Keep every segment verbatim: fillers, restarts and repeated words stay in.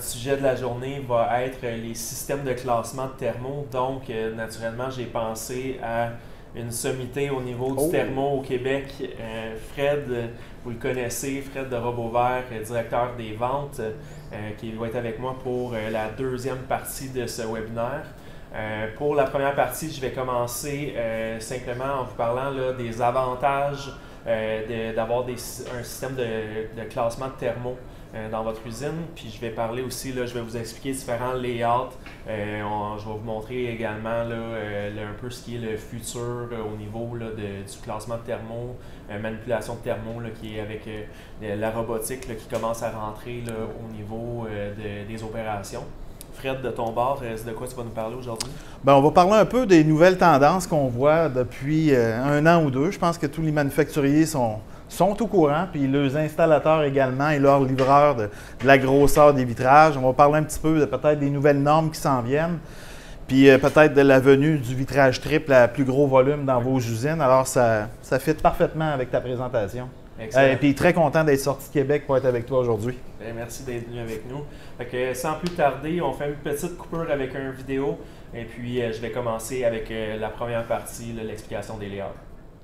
notre sujet de la journée va être les systèmes de classement de thermo. Donc, euh, naturellement, j'ai pensé à une sommité au niveau du Oh. thermo au Québec. Euh, Fred, vous le connaissez, Fred de Robovert, directeur des ventes, euh, qui va être avec moi pour euh, la deuxième partie de ce webinaire. Euh, pour la première partie, je vais commencer euh, simplement en vous parlant là, des avantages euh, d'avoir un système de, de classement de thermo euh, dans votre usine. Puis je vais parler aussi, là, je vais vous expliquer différents layouts. Euh, on, je vais vous montrer également là, euh, le, un peu ce qui est le futur euh, au niveau là, de, du classement de thermo, euh, manipulation de thermo là, qui est avec euh, la robotique là, qui commence à rentrer là, au niveau euh, de, des opérations. Fred, de ton bord, c'est de quoi tu vas nous parler aujourd'hui? Bien, on va parler un peu des nouvelles tendances qu'on voit depuis euh, un an ou deux. Je pense que tous les manufacturiers sont, sont au courant, puis leurs installateurs également et leurs livreurs de, de la grosseur des vitrages. On va parler un petit peu de peut-être des nouvelles normes qui s'en viennent, puis euh, peut-être de la venue du vitrage triple à plus gros volume dans vos usines. Alors, ça, ça fit parfaitement avec ta présentation. Excellent. Et euh, puis très content d'être sorti de Québec pour être avec toi aujourd'hui. Bien, merci d'être venu avec nous. Fait que, sans plus tarder, on fait une petite coupure avec une vidéo et puis euh, je vais commencer avec euh, la première partie, l'explication des layouts.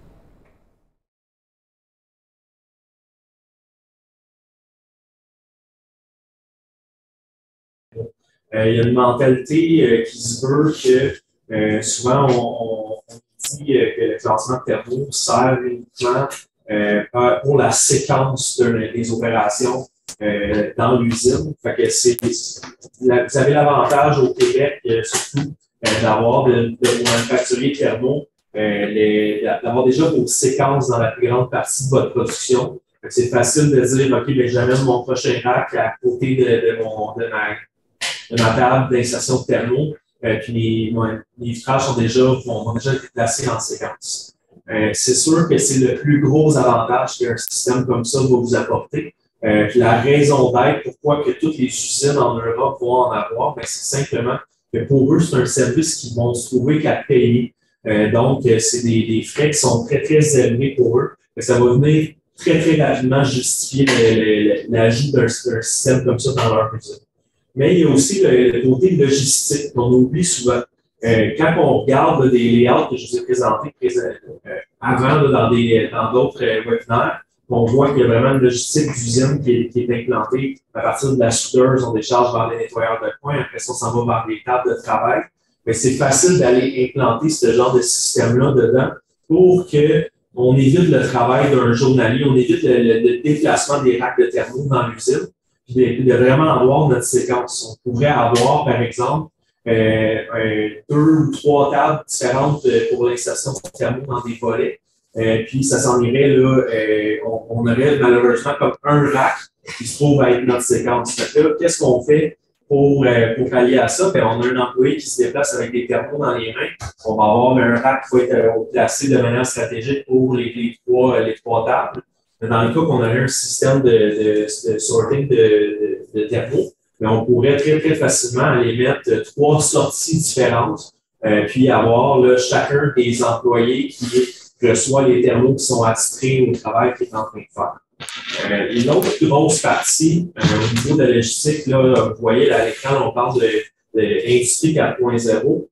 Euh, il y a une mentalité euh, qui se veut que euh, souvent on, on, on dit euh, que le classement de thermo sert uniquement euh, pour la séquence de, des opérations euh, dans l'usine. Fait que c'est, la, vous avez l'avantage au Québec, euh, surtout, euh, d'avoir de, de manufacturier thermo, euh, d'avoir déjà vos séquences dans la plus grande partie de votre production. C'est facile de dire, OK, ben, j'amène mon prochain rack à côté de, de, mon, de ma de ma table d'insertion de thermo, euh, puis les, ouais, les vitrages sont déjà, vont, vont déjà être placés en séquence. Euh, c'est sûr que c'est le plus gros avantage qu'un système comme ça va vous apporter. Euh, puis la raison d'être, pourquoi que toutes les usines en Europe vont en avoir, ben, c'est simplement que pour eux, c'est un service qu'ils vont se trouver qu'à payer. Euh, donc, c'est des, des frais qui sont très, très élevés pour eux. Mais ça va venir très, très rapidement justifier l'ajout d'un système comme ça dans leur usine. Mais il y a aussi le, le côté logistique qu'on oublie souvent. Euh, quand on regarde des layouts que je vous ai présentés euh, avant là, dans des dans d'autres euh, webinaires, on voit qu'il y a vraiment une logistique d'usine qui est, qui est implantée à partir de la soudeuse, on décharge vers les nettoyeurs de coin, après ça, on s'en va vers les tables de travail. Mais c'est facile d'aller implanter ce genre de système-là dedans pour qu'on évite le travail d'un journalier, on évite le, le, le déplacement des racks de thermo dans l'usine. Puis de, de vraiment avoir notre séquence. On pourrait avoir, par exemple, euh, un, deux ou trois tables différentes pour l'insertion de thermo dans des volets. Euh, puis ça s'en irait, là, euh, on, on aurait malheureusement comme un rack qui se trouve à être notre séquence. Fait que là, qu'est-ce qu'on fait pour, euh, pour pallier à ça? Bien, on a un employé qui se déplace avec des thermos dans les mains. On va avoir un rack qui va être euh, placé de manière stratégique pour les, les, trois, les trois tables. Dans le cas qu'on aurait un système de, de, de sorting de, de, de thermo, mais on pourrait très, très facilement aller mettre trois sorties différentes, euh, puis avoir là, chacun des employés qui reçoit les thermos qui sont attitrés au travail qu'il est en train de faire. Euh, une autre grosse partie, euh, au niveau de la logistique, là, vous voyez là, à l'écran, on parle de, de l'industrie quatre point zéro.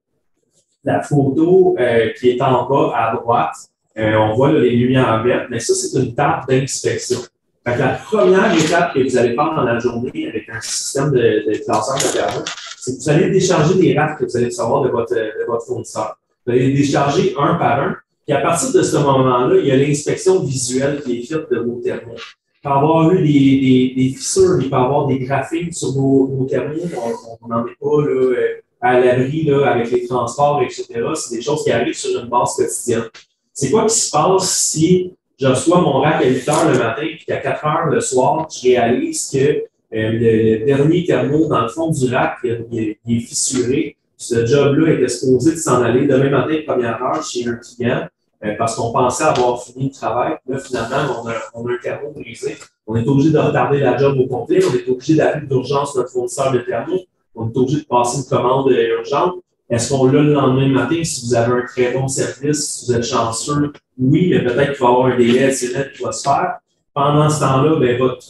La photo euh, qui est en bas à droite, Euh, on voit là, les lumières vertes, mais ça, c'est une table d'inspection. La première étape que vous allez faire dans la journée avec un système de, de classeur de thermo, c'est que vous allez décharger des racks que vous allez recevoir de votre, de votre fournisseur. Vous allez les décharger un par un, puis à partir de ce moment-là, il y a l'inspection visuelle qui est faite de vos thermos. Il peut y avoir eu des, des, des fissures, il peut y avoir des graphiques sur vos, vos thermos, on n'en est pas là, à l'abri là, avec les transports, et cetera. C'est des choses qui arrivent sur une base quotidienne. C'est quoi qui se passe si je reçois mon rack à huit heures le matin et qu'à quatre heures le soir, je réalise que euh, le dernier thermo dans le fond du rack il, il, il est fissuré. Ce job-là est exposé de s'en aller demain matin, première heure, chez un client euh, parce qu'on pensait avoir fini le travail. Là, finalement, on a, on a un thermo brisé. On est obligé de retarder la job au complet. On est obligé d'appeler d'urgence notre fournisseur de thermo. On est obligé de passer une commande urgente. Est-ce qu'on l'a le lendemain matin si vous avez un très bon service, si vous êtes chanceux? Oui, mais peut-être qu'il va y avoir un délai assez net qui va se faire. Pendant ce temps-là, bien, votre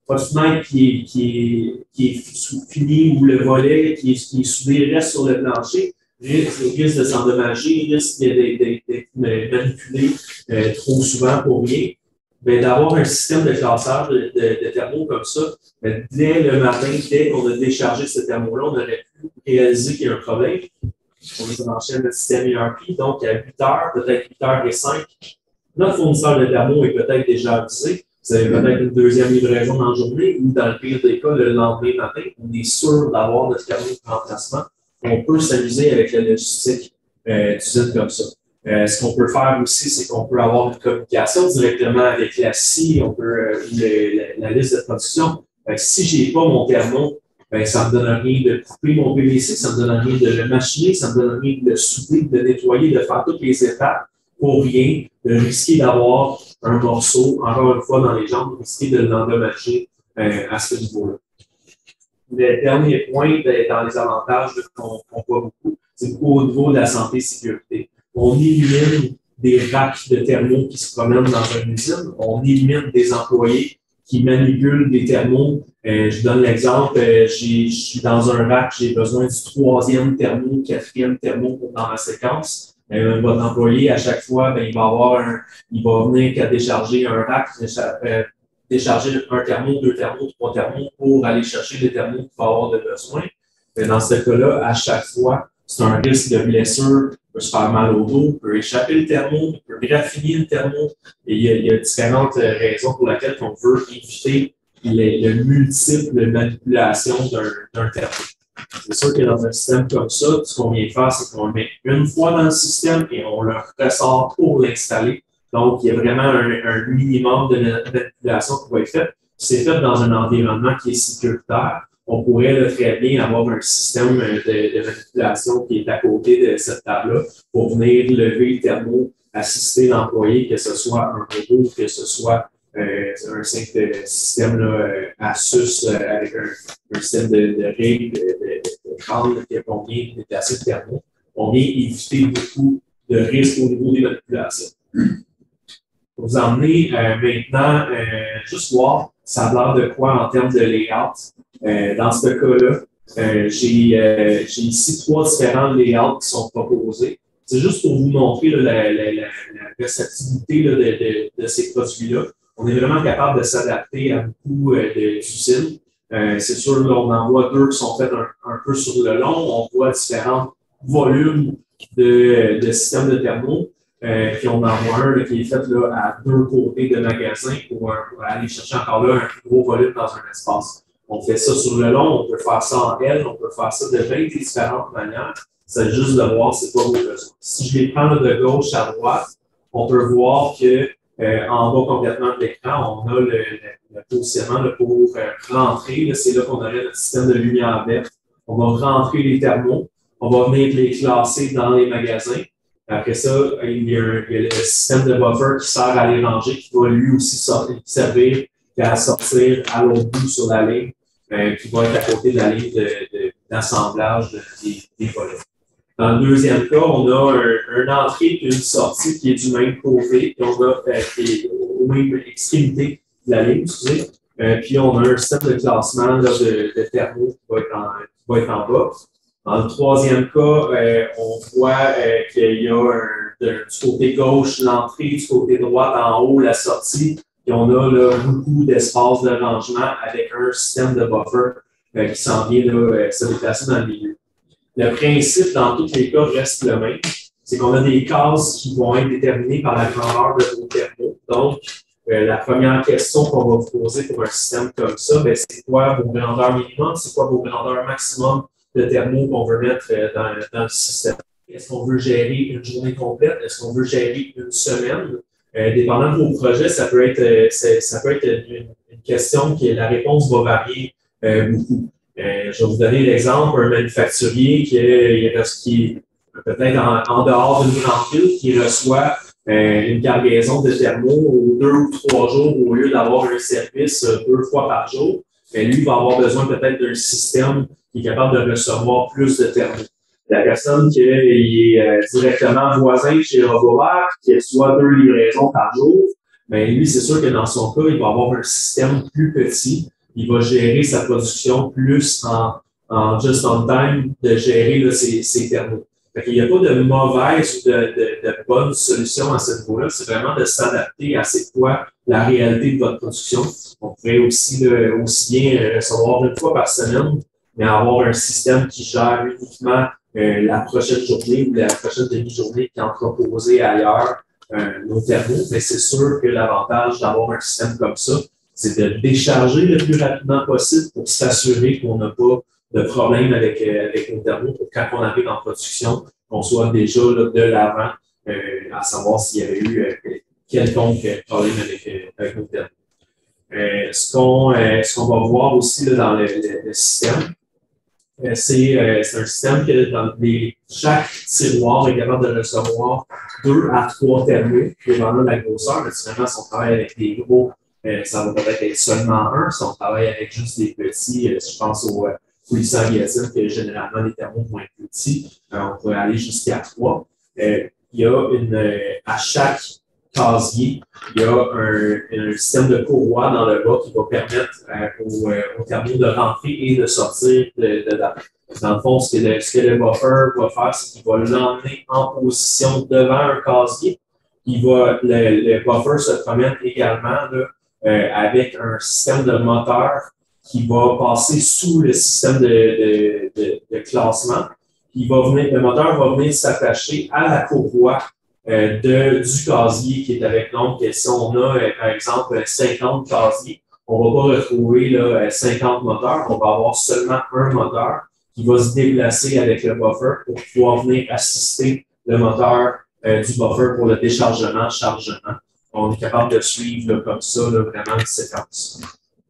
votre fenêtre qui est, qui est, qui est finie ou le volet qui est, qui est soudé reste sur le plancher, risque, risque de s'endommager, risque d'être manipulé euh, trop souvent pour rien. Ben, d'avoir un système de classage de, de, de thermos comme ça, ben, dès le matin, dès qu'on a déchargé ce thermo-là, on aurait pu réaliser qu'il y a un problème. On les enchaîne le système E R P, donc à huit heures, peut-être huit heures et cinq, notre fournisseur de thermo est peut-être déjà avisé. Vous avez peut-être une deuxième livraison dans la journée ou dans le pire des cas, le lendemain matin, on est sûr d'avoir notre thermo de remplacement. On peut s'amuser avec la logistique euh, d'usine comme ça. Euh, ce qu'on peut faire aussi, c'est qu'on peut avoir une communication directement avec la S I, on peut euh, le, la, la liste de production. Euh, si je n'ai pas mon thermo, ben, ça ne me donne rien de couper mon P V C, ça ne me donne rien de le machiner, ça ne me donne rien de le souder, de le nettoyer, de faire toutes les étapes pour rien, de risquer d'avoir un morceau, encore une fois, dans les jambes, risquer de l'endommager euh, à ce niveau-là. Le dernier point, ben, dans les avantages qu'on qu voit beaucoup, c'est au niveau de la santé et sécurité. On élimine des racks de thermos qui se promènent dans une usine, on élimine des employés qui manipulent des thermos. Euh, je donne l'exemple, euh, je suis dans un rack, j'ai besoin du troisième thermo, quatrième thermo dans ma séquence. Euh, votre employé, à chaque fois, ben, il va avoir un, il va venir qu'à décharger un rack, euh, décharger un thermo, deux thermos, trois thermos pour aller chercher les thermos qu'il va avoir de besoin. Mais dans ce cas-là, à chaque fois, c'est un risque de blessure, il peut se faire mal au dos, il peut échapper le thermo, il peut graffiner le thermo. Et il y a, il y a différentes raisons pour lesquelles on veut éviter les, les multiples manipulations d'un thermo. C'est sûr que dans un système comme ça, ce qu'on vient faire, c'est qu'on le met une fois dans le système et on le ressort pour l'installer. Donc, il y a vraiment un, un minimum de manipulation qui va être fait. C'est fait dans un environnement qui est sécuritaire. On pourrait là, très bien avoir un système de, de manipulation qui est à côté de cette table-là pour venir lever le thermo, assister l'employé, que ce soit un robot, que ce soit euh, un simple système là, euh, Asus euh, avec un, un système de, de règles, de, de, de crâne qui vient déplacer le thermo. On vient éviter beaucoup de risques au niveau des manipulations. Pour vous emmener euh, maintenant, euh, juste voir, ça a l'air de quoi en termes de layout. Euh, dans ce cas-là, euh, j'ai euh, ici trois différents layouts qui sont proposés. C'est juste pour vous montrer là, la, la, la, la versatilité là, de, de, de ces produits-là. On est vraiment capable de s'adapter à beaucoup euh, d'usines. Euh, C'est sûr, là, on en voit deux qui sont faits un, un peu sur le long. On voit différents volumes de, de systèmes de thermo. Euh, puis on en voit un là, qui est fait là, à deux côtés de magasin pour, un, pour aller chercher encore là un plus gros volume dans un espace. On fait ça sur le long, on peut faire ça en L, on peut faire ça de vingt différentes manières. C'est juste de voir c'est quoi vos besoins. Si je les prends là, de gauche à droite, on peut voir que euh, en bas complètement de l'écran, on a le, le, le positionnement là, pour euh, rentrer. C'est là, là qu'on aurait notre système de lumière verte. On va rentrer les thermos, on va venir les classer dans les magasins. Après ça, il y, a un, il y a le système de buffer qui sert à les ranger, qui va lui aussi sortir, servir à sortir à l'autre bout sur la ligne, euh, qui va être à côté de la ligne d'assemblage de, de, des, des volets. Dans le deuxième cas, on a un, une entrée et une sortie qui est du même côté, puis on a euh, qui est aux mêmes extrémités de la ligne, excusez. Euh, puis on a un système de classement là, de, de thermo qui va être en, qui va être en bas. Dans le troisième cas, euh, on voit euh, qu'il y a un, de, du côté gauche l'entrée, du côté droit en haut la sortie. Et on a là, beaucoup d'espace de rangement avec un système de buffer euh, qui s'en vient là, euh, se déplacer dans le milieu. Le principe, dans tous les cas, reste le même. C'est qu'on a des cases qui vont être déterminées par la grandeur de vos thermos. Donc, euh, la première question qu'on va vous poser pour un système comme ça, c'est quoi vos grandeurs minimum, c'est quoi vos grandeurs maximum de thermos qu'on veut mettre euh, dans, dans le système. Est-ce qu'on veut gérer une journée complète? Est-ce qu'on veut gérer une semaine? Euh, dépendant de vos projets, ça peut être, euh, ça peut être une, une question que la réponse va varier euh, beaucoup. Euh, je vais vous donner l'exemple, un manufacturier qui est, qui est peut-être en, en dehors d'une grande ville, qui reçoit euh, une cargaison de thermo aux deux ou trois jours au lieu d'avoir un service euh, deux fois par jour. Mais lui va avoir besoin peut-être d'un système qui est capable de recevoir plus de thermo. La personne qui est euh, directement voisin chez Robovert, qui reçoit deux livraisons par jour, bien lui, c'est sûr que dans son cas, il va avoir un système plus petit il va gérer sa production plus en, en just on time de gérer là, ses, ses thermos. Il n'y a pas de mauvaise ou de, de, de bonne solution à ce niveau-là. C'est vraiment de s'adapter à c'est quoi la réalité de votre production. On pourrait aussi, là, aussi bien recevoir une fois par semaine, mais avoir un système qui gère uniquement euh, la prochaine journée ou la prochaine demi-journée qui est entreposée ailleurs euh, nos thermos. Mais c'est sûr que l'avantage d'avoir un système comme ça, c'est de décharger le plus rapidement possible pour s'assurer qu'on n'a pas de problème avec, euh, avec nos thermos pour quand on arrive en production, qu'on soit déjà là, de l'avant euh, à savoir s'il y avait eu euh, quelconque problème avec, euh, avec nos thermos. Euh, ce qu'on euh, ce qu'on va voir aussi là, dans le, le, le système, euh, c'est euh, un système que dans les, chaque tiroir est capable de recevoir deux à trois thermos, dépendant de la grosseur. Naturellement, si on travaille avec des gros, euh, ça va peut-être être seulement un. Si on travaille avec juste des petits, euh, si je pense au coulisses guillotine, que généralement les thermos vont être petits, euh, on pourrait aller jusqu'à trois. Euh, il y a une, euh, à chaque casier, il y a un, un système de courroie dans le bas qui va permettre euh, aux, euh, aux thermos de rentrer et de sortir de, dedans. Dans le fond, ce que le, ce que le buffer va faire, c'est qu'il va l'emmener en position devant un casier. Il va, le, le buffer se promène également là, euh, avec un système de moteur qui va passer sous le système de, de, de, de classement. Il va venir, le moteur va venir s'attacher à la courroie euh, de, du casier qui est avec nous. Si on a, euh, par exemple, cinquante casiers, on ne va pas retrouver là, cinquante moteurs, on va avoir seulement un moteur qui va se déplacer avec le buffer pour pouvoir venir assister le moteur euh, du buffer pour le déchargement, chargement. On est capable de suivre là, comme ça là, vraiment une séquence.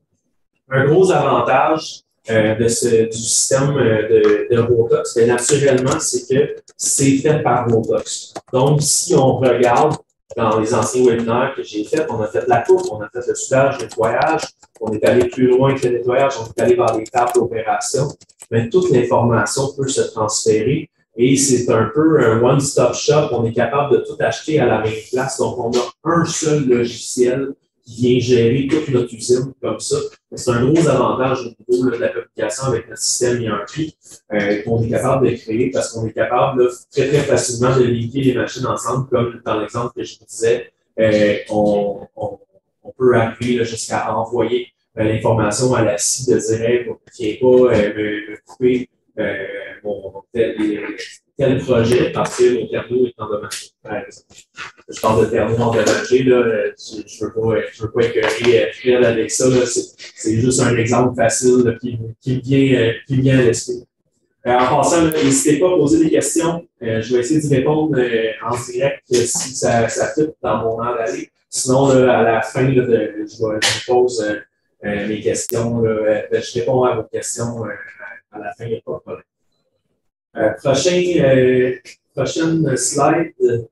Un gros avantage euh, de ce, du système de, de Rotox, bien, naturellement, c'est que c'est fait par Rotox. Donc, si on regarde dans les anciens webinaires que j'ai faits, on a fait la coupe, on a fait le soudage, le nettoyage, on est allé plus loin que le nettoyage, on est allé vers les tables d'opération, mais toute l'information peut se transférer et c'est un peu un one-stop shop. On est capable de tout acheter à la même place. Donc, on a un seul logiciel qui vient gérer toute notre usine comme ça. C'est un gros avantage au niveau là, de la communication avec notre système I R P euh, qu'on est capable de créer parce qu'on est capable là, très, très facilement de linker les machines ensemble, comme dans l'exemple que je vous disais, euh, on, on, on peut arriver jusqu'à envoyer euh, l'information à la scie de dire hey, « Tiens pas euh, me, me couper euh, mon tel, tel projet parce que mon thermo est endommagé. » Par exemple. Je parle de thermo endommagé, là, je ne veux pas, je veux pas écœurer Fred avec ça. C'est juste un exemple facile là, qui, qui, vient, qui vient à l'esprit. Euh, en passant, n'hésitez pas à poser des questions. Euh, je vais essayer d'y répondre euh, en direct euh, si ça, ça fit dans mon ordre d'aller. Sinon, là, à la fin, là, de, je, vais, je pose euh, euh, mes questions. Là, euh, je réponds à vos questions euh, à la fin, il n'y a pas de problème. Euh, prochain, euh, prochaine slide.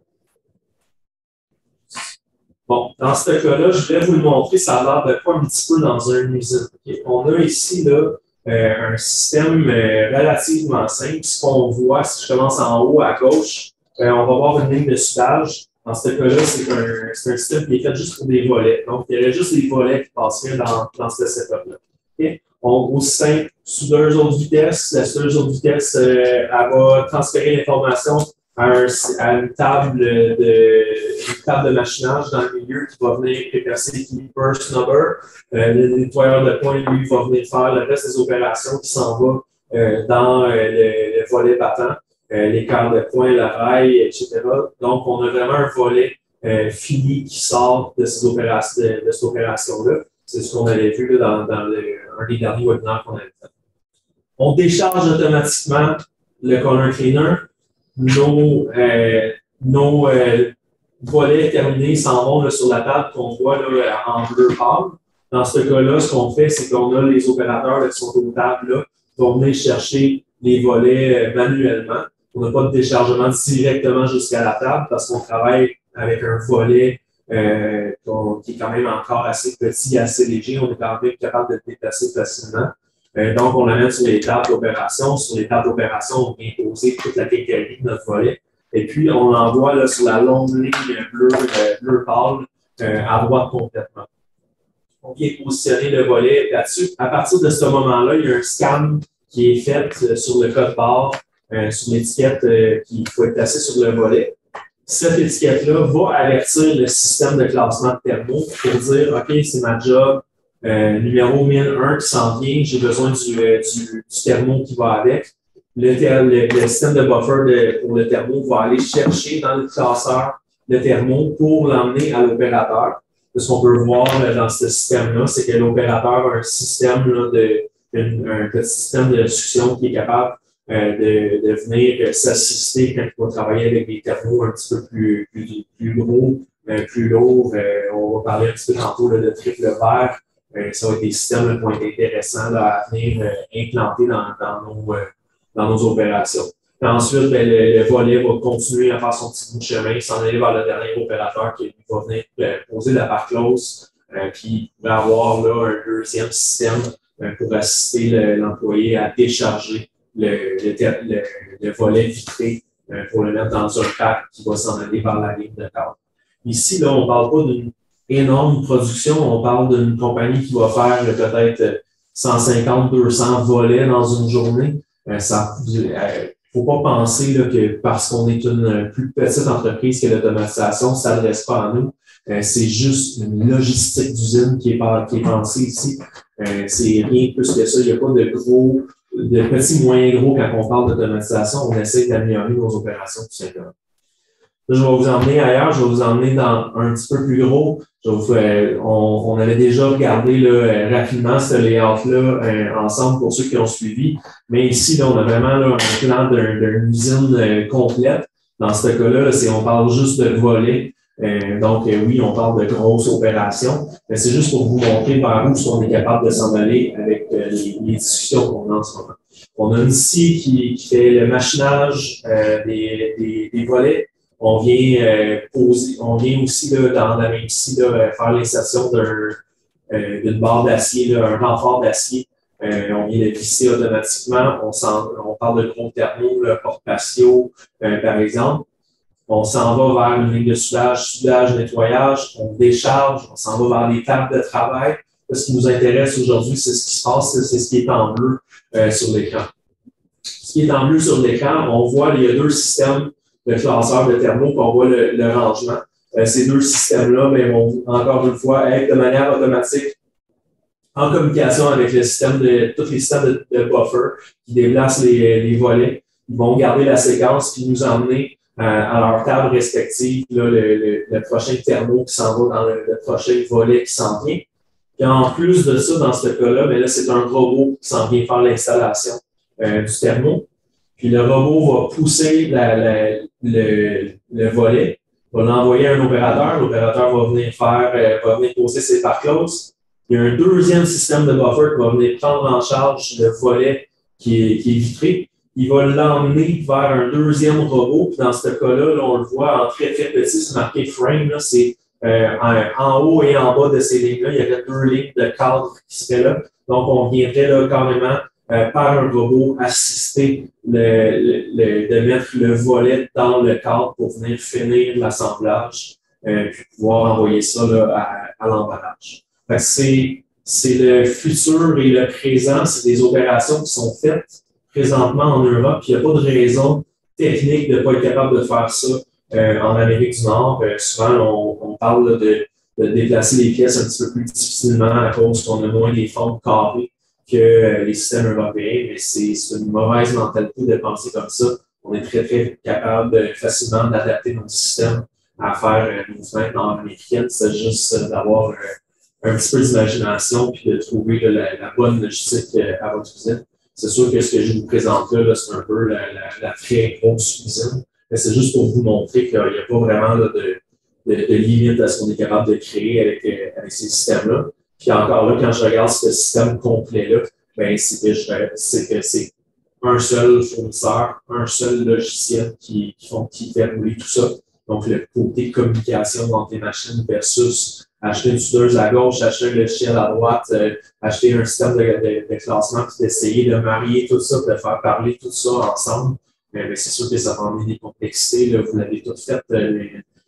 Bon, dans ce cas-là, je vais vous le montrer, ça a l'air de quoi un petit peu dans une usine. Okay? On a ici là, euh, un système euh, relativement simple. Ce qu'on voit, si je commence en haut à gauche, euh, on va voir une ligne de soudage. Dans ce cas-là, c'est un, un système qui est fait juste pour des volets. Donc, il y aurait juste les volets qui passeraient dans, dans ce setup-là. Okay? On, aussi simple, soudeuse haute vitesse. La soudeuse haute vitesse, euh, elle va transférer l'information à, un, à une, table de, une table de machinage dans le milieu qui va venir préplacer l'équilibreur snubber. Euh, le nettoyeur de pointe, lui, va venir faire le reste des opérations qui s'en va euh, dans euh, le, le volet battant, euh, les quarts de pointe, la rail, et cetera. Donc, on a vraiment un volet euh, fini qui sort de, ces opérations, de, de cette opération-là. C'est ce qu'on avait vu là, dans, dans le, un des derniers webinaires qu'on avait fait. On décharge automatiquement le color cleaner. Nos, euh, nos euh, volets terminés s'en vont là, sur la table qu'on voit là, en bleu pâle. Dans ce cas-là, ce qu'on fait, c'est qu'on a les opérateurs là, qui sont aux tables là, qui vont venir chercher les volets euh, manuellement. On n'a pas de déchargement directement jusqu'à la table parce qu'on travaille avec un volet euh, qui est quand même encore assez petit et assez léger. On est quand même capable de le déplacer facilement. Euh, donc, on l'amène sur les tables d'opération. Sur les tables d'opération, on vient poser toute la quincaillerie de notre volet. Et puis, on l'envoie là, sur la longue ligne bleue, euh, bleu pâle, euh, à droite complètement. on vient positionner le volet là-dessus. À partir de ce moment-là, il y a un scan qui est fait euh, sur le code barre, euh, sur l'étiquette euh, qu'il faut être placée sur le volet. Cette étiquette-là va avertir le système de classement de thermo pour dire, OK, c'est ma job euh, numéro mille un qui s'en vient, j'ai besoin du, euh, du, du thermo qui va avec. Le, le, le système de buffer de, pour le thermo va aller chercher dans le classeur le thermo pour l'emmener à l'opérateur. Ce qu'on peut voir là, dans ce système-là, c'est que l'opérateur a un système là, de, un, un petit système de succion qui est capable euh, de, de venir s'assister quand il va travailler avec des thermos un petit peu plus, plus, plus gros, euh, plus lourds. Euh, on va parler un petit peu tantôt là, de triple vert. Euh, ça va être des systèmes là, qui vont être intéressants là, à venir euh, implanter dans, dans, nos, euh, dans nos opérations. Et ensuite, ben, le, le volet va continuer à faire son petit bout de chemin, s'en aller vers le dernier opérateur qui va venir euh, poser la part close, euh, puis il va avoir là un deuxième système euh, pour assister l'employé à décharger le, le, le, le volet vitré euh, pour le mettre dans un pack qui va s'en aller vers la ligne de cadre. Ici, là, on ne parle pas d'une énorme production, on parle d'une compagnie qui va faire euh, peut-être cent cinquante à deux cents volets dans une journée. Euh, ça, euh, faut pas penser là, que parce qu'on est une plus petite entreprise que l'automatisation ne s'adresse pas à nous. Euh, c'est juste une logistique d'usine qui est, qui est pensée ici. Euh, c'est rien plus que ça. Il n'y a pas de gros, de petits, moyens gros quand on parle d'automatisation. On essaie d'améliorer nos opérations tout simplement. Là, je vais vous emmener ailleurs. Je vais vous emmener dans un petit peu plus gros. Je vais vous, euh, on, on avait déjà regardé là, euh, rapidement ce layout-là euh, ensemble pour ceux qui ont suivi. Mais ici, là, on a vraiment là, un plan d'une usine euh, complète. Dans ce cas-là, là, c'est, on parle juste de volets. Euh, donc, euh, oui, on parle de grosses opérations. Mais c'est juste pour vous montrer vers où on est capable de s'en aller avec euh, les, les discussions qu'on a en ce moment. On a une scie qui, qui fait le machinage euh, des, des, des volets. On vient euh, poser, on vient aussi là, dans la même scie là, faire l'insertion d'un, euh, d'une barre d'acier, un renfort d'acier. Euh, on vient le visser automatiquement. On, on parle de gros thermo, le porte-patio, euh, par exemple. On s'en va vers une ligne de soudage, soudage, nettoyage. On décharge, on s'en va vers les tables de travail. Ce qui nous intéresse aujourd'hui, c'est ce qui se passe, c'est ce qui est en bleu euh, sur l'écran. Ce qui est en bleu sur l'écran, on voit il y a deux systèmes de classeurs de thermo, puis on voit le, le rangement. Euh, ces deux systèmes-là ben, vont encore une fois être de manière automatique en communication avec le système de, tous les systèmes de, de buffer qui déplacent les, les volets. Ils vont garder la séquence puis nous emmener euh, à leur table respective là, le, le, le prochain thermo qui s'en va dans le, le prochain volet qui s'en vient. Puis en plus de ça, dans ce cas-là, ben là, c'est un robot qui s'en vient faire l'installation euh, du thermo. Puis le robot va pousser la, la, le, le volet, va l'envoyer à un opérateur. L'opérateur va venir faire, euh, va venir poser ses parts closes. Il y a un deuxième système de buffer qui va venir prendre en charge le volet qui est, qui est vitré. Il va l'emmener vers un deuxième robot. Puis dans ce cas-là, là, on le voit en très très petit, c'est marqué frame. Là, c'est euh, en, en haut et en bas de ces lignes-là, il y aurait deux lignes de cadre qui seraient là. Donc, on viendrait là carrément Euh, par un robot assister le, le, le, de mettre le volet dans le cadre pour venir finir l'assemblage euh, puis pouvoir envoyer ça là, à, à l'emballage. C'est, c'est le futur et le présent, c'est des opérations qui sont faites présentement en Europe, puis il n'y a pas de raison technique de ne pas être capable de faire ça euh, en Amérique du Nord. Euh, souvent, on, on parle là, de, de déplacer les pièces un petit peu plus difficilement à cause qu'on a moins des formes carrées que les systèmes européens, mais c'est une mauvaise mentalité de penser comme ça. On est très, très capable de, facilement d'adapter nos systèmes à faire euh, nos fenêtres nord-américaines. C'est juste d'avoir euh, un petit peu d'imagination puis de trouver là, la, la bonne logistique euh, à votre usine. C'est sûr que ce que je vous présente là, là c'est un peu la, la, la très grosse usine, mais c'est juste pour vous montrer qu'il n'y a pas vraiment là, de, de, de limite à ce qu'on est capable de créer avec, euh, avec ces systèmes-là. Puis encore là, quand je regarde ce système complet-là, ben, c'est que je, c'est que c'est un seul fournisseur, un seul logiciel qui, qui, font, qui fait rouler tout ça. Donc, le côté communication entre les machines versus acheter une soudeuse à gauche, acheter un logiciel à droite, euh, acheter un système de, de, de classement, puis d'essayer de marier tout ça, de faire parler tout ça ensemble. Mais, mais c'est sûr que ça va amener des complexités. Là, vous l'avez tout fait. Euh, les,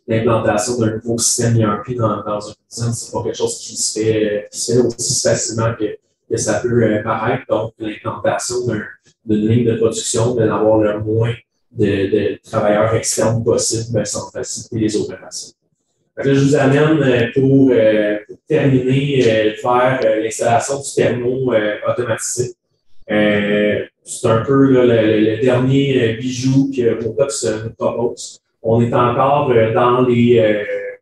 l'implantation d'un nouveau système I R P dans, dans une usine, c'est pas quelque chose qui se fait, qui se fait aussi facilement que, que ça peut euh, paraître. Donc, l'implantation d'une ligne de production, de d'avoir le moins de, de travailleurs externes possible, ben, ça va faciliter les opérations. Donc là, je vous amène pour, euh, pour terminer, euh, faire euh, l'installation du thermo euh, automatisé. Euh, c'est un peu là, le, le dernier bijou que Rotox nous propose. On est encore euh, dans les, euh,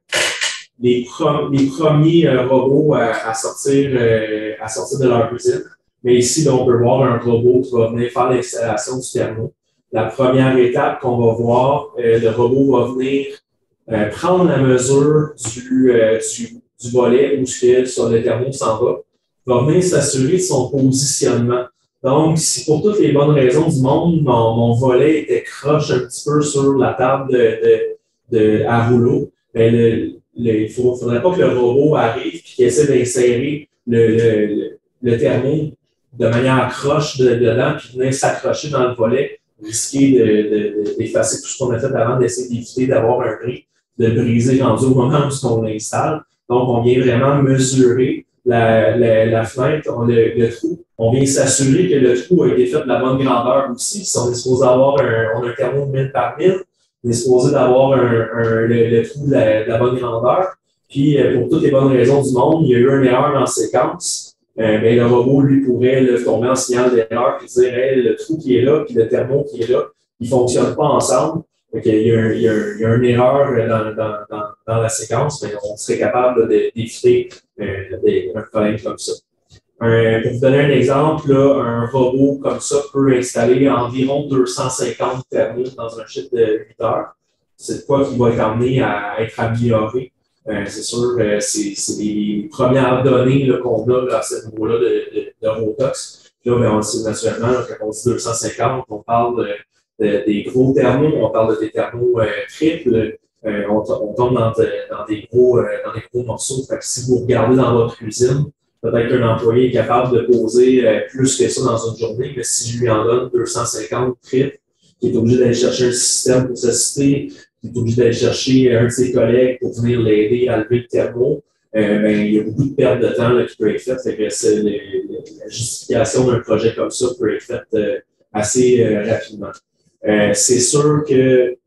les, pro les premiers euh, robots à, à, sortir, euh, à sortir de leur usine. Mais ici, là, on peut voir un robot qui va venir faire l'installation du thermo. La première étape qu'on va voir, euh, le robot va venir euh, prendre la mesure du, euh, du, du volet où sur le thermo s'en va, va venir s'assurer de son positionnement. Donc, si pour toutes les bonnes raisons du monde, mon, mon volet était croche un petit peu sur la table de, de, de, à rouleau, bien, le, le, il ne faudrait pas que le robot arrive et qu'il essaie d'insérer le, le, le, le thermo de manière croche de, dedans puis venir s'accrocher dans le volet, risquer d'effacer de, de, tout ce qu'on a fait avant, d'essayer d'éviter d'avoir un bris, de briser rendu au moment où on l'installe. Donc, on vient vraiment mesurer la, la, la fenêtre, on, le, le trou. On vient s'assurer que le trou a été fait de la bonne grandeur aussi. Si on est supposé avoir un, on a un thermo de mille par mille, on est supposé d'avoir un, un, le, le trou de la, de la bonne grandeur. Puis, pour toutes les bonnes raisons du monde, il y a eu une erreur dans la séquence. Euh, ben, le robot, lui, pourrait le tomber en signal d'erreur et dire hey, le trou qui est là, puis le thermo qui est là, ils ne fonctionnent pas ensemble. Donc, il, y a, il, y a, il y a une erreur dans, dans, dans, dans la séquence, mais on serait capable d'éviter euh, un problème comme ça. Un, pour vous donner un exemple, là, un robot comme ça peut installer environ deux cent cinquante thermos dans un chiffre de huit heures. C'est quoi qui va être amené à être amélioré. Euh, c'est sûr, euh, c'est les premières données qu'on a là, à ce niveau-là de, de, de Rotox. Puis là, ben, on sait naturellement, là, quand on dit deux cent cinquante, on parle de, de, des gros thermos, on parle de des thermos euh, triples, euh, on, on tombe dans, de, dans, des gros, euh, dans des gros morceaux. Fait que si vous regardez dans votre usine, peut-être qu'un employé est capable de poser euh, plus que ça dans une journée, mais si je lui en donne deux cent cinquante triples, qui est obligé d'aller chercher un système pour s'assister, qui est obligé d'aller chercher un de ses collègues pour venir l'aider à lever le thermo, euh, ben, il y a beaucoup de perte de temps là, qui peut être faite. Fait que le, le, la justification d'un projet comme ça peut être faite euh, assez euh, rapidement. Euh, C'est sûr que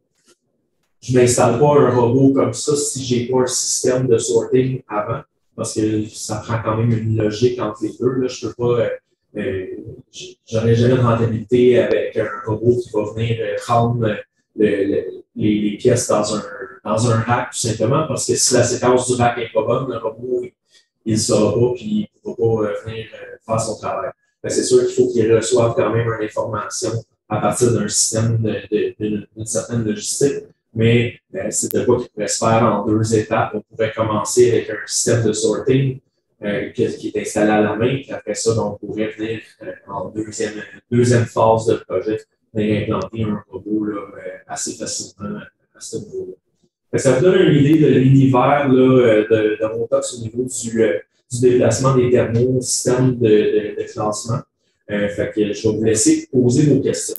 je ne m'installe pas un robot comme ça si je n'ai pas un système de sorting avant, parce que ça prend quand même une logique entre les deux. Là. Je peux pas, euh, euh, j'aurais jamais de rentabilité avec un robot qui va venir euh, prendre le, le, les, les pièces dans un, dans un rack, tout simplement, parce que si la séquence du rack n'est pas bonne, le robot, il ne le saura pas, puis il ne pourra pas euh, venir euh, faire son travail. C'est sûr qu'il faut qu'il reçoive quand même une information à partir d'un système d'une certaine logistique. Mais euh, c'est de quoi qui pourrait se faire en deux étapes. On pourrait commencer avec un système de sorting euh, qui, qui est installé à la main, puis après ça, on pourrait venir euh, en deuxième, deuxième phase de projet, venir implanter un robot là, euh, assez facilement à ce niveau-là. Ça vous donne une idée de l'univers de, de Rotox au niveau du, euh, du déplacement des thermos, système de, de, de classement. Euh, fait que je vais vous laisser poser vos questions.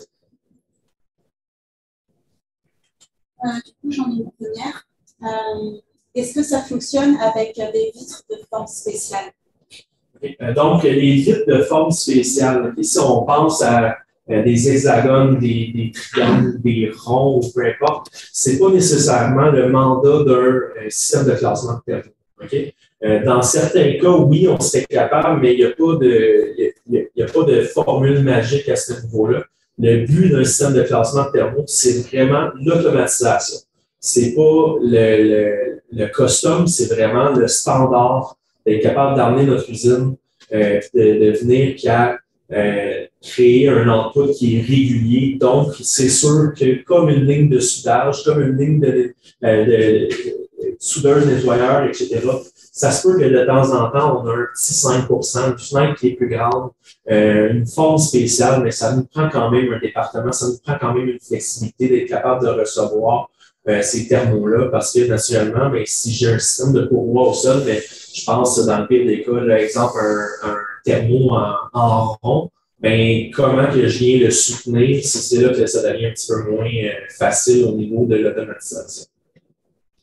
Euh, du coup, j'en ai une première. Euh, Est-ce que ça fonctionne avec des vitres de forme spéciale? Okay. Donc, les vitres de forme spéciale, okay, si on pense à euh, des hexagones, des, des triangles, des ronds, ou peu importe, ce n'est pas nécessairement le mandat d'un euh, système de classement de thermos. Okay? Euh, dans certains cas, oui, on serait capable, mais il n'y a, a, a pas de formule magique à ce niveau-là. Le but d'un système de classement de thermos, c'est vraiment l'automatisation. C'est pas le, le, le custom, c'est vraiment le standard d'être capable d'amener notre usine, euh, de, de venir qu'à euh, créer un output qui est régulier. Donc, c'est sûr que comme une ligne de soudage, comme une ligne de, de, de, de soudeur, nettoyeur, et cetera, ça se peut que de temps en temps, on a un petit cinq pour cent, une fenêtre qui est plus grande, euh, une forme spéciale, mais ça nous prend quand même un département, ça nous prend quand même une flexibilité d'être capable de recevoir euh, ces thermos-là, parce que naturellement, ben, si j'ai un système de courroie au sol, ben, je pense dans le pire des cas, par exemple, un, un thermo en, en rond, ben, comment que je viens le soutenir, c'est là que ça devient un petit peu moins euh, facile au niveau de l'automatisation.